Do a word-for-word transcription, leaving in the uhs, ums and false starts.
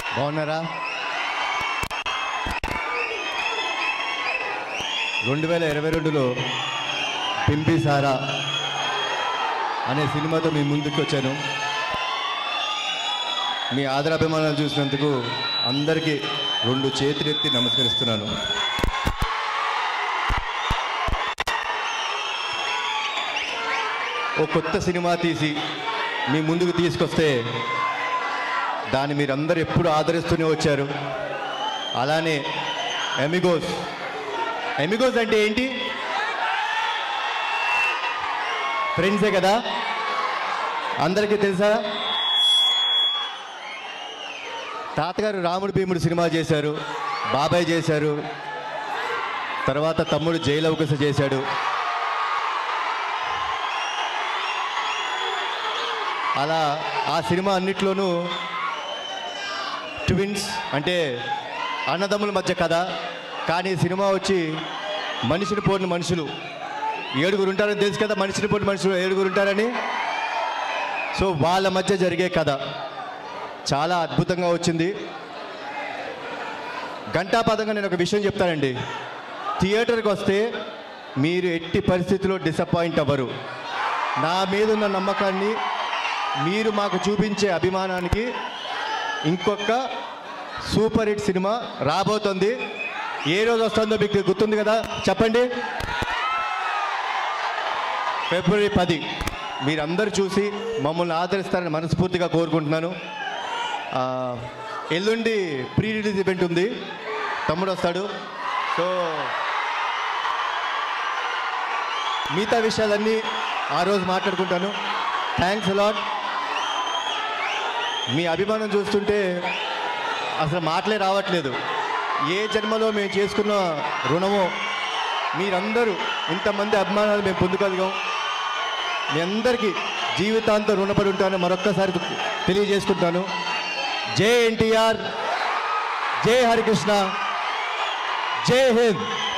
బాగున్నారా? రెండు వేల ఇరవై రెండులో బింబిసారా అనే సినిమాతో మీ ముందుకు వచ్చాను. మీ ఆదరాభిమానాలు చూసినందుకు అందరికీ రెండు చేతులెత్తి నమస్కరిస్తున్నాను. ఓ కొత్త సినిమా తీసి మీ ముందుకు తీసుకొస్తే దాన్ని మీరందరూ ఎప్పుడు ఆదరిస్తూనే వచ్చారు. అలానే ఎమిగోస్ ఎమిగోస్ అంటే ఏంటి? ఫ్రెండ్సే కదా, అందరికీ తెలుసా? తాతగారు రాముడు భీముడు సినిమా చేశారు, బాబాయ్ చేశారు, తర్వాత తమ్ముడు జైలవకుశ చేశాడు. అలా ఆ సినిమా అన్నిట్లోనూ ట్విన్స్ అంటే అన్నదమ్ముల మధ్య కథ. కానీ సినిమా వచ్చి మనిషిని పోడిన మనుషులు ఏడుగురు ఉంటారని తెలుసు కదా, మనిషిని పోడిన మనుషులు ఏడుగురు ఉంటారని. సో వాళ్ళ మధ్య జరిగే కథ చాలా అద్భుతంగా వచ్చింది. ఘంటాపదంగా నేను ఒక విషయం చెప్తానండి. థియేటర్కి వస్తే మీరు ఎట్టి పరిస్థితుల్లో డిసప్పాయింట్ అవ్వరు. నా మీద ఉన్న నమ్మకాన్ని, మీరు మాకు చూపించే అభిమానానికి ఇంకొక సూపర్ హిట్ సినిమా రాబోతుంది. ఏ రోజు వస్తుందో మీకు గుర్తుంది కదా, చెప్పండి. ఫిబ్రవరి పది. మీరందరూ చూసి మమ్మల్ని ఆదరిస్తారని మనస్ఫూర్తిగా కోరుకుంటున్నాను. ఎల్లుండి ప్రీ రిలీజ్ ఈవెంట్ ఉంది, తమ్ముడు వస్తాడు. సో మిగతా విషయాలన్నీ ఆ రోజు మాట్లాడుకుంటాను. Thanks a lot. మీ అభిమానం చూస్తుంటే అసలు మాటలే రావట్లేదు. ఏ జన్మలో మేము చేసుకున్న రుణమో, మీరందరూ ఇంతమంది అభిమానాలు మేము పొందుకోగలిగాం. మీ అందరికీ జీవితాంతం రుణపడి ఉంటానని మరొక్కసారి తెలియజేసుకుంటాను. జై ఎన్టీఆర్, జై హరికృష్ణ, జై హింద్.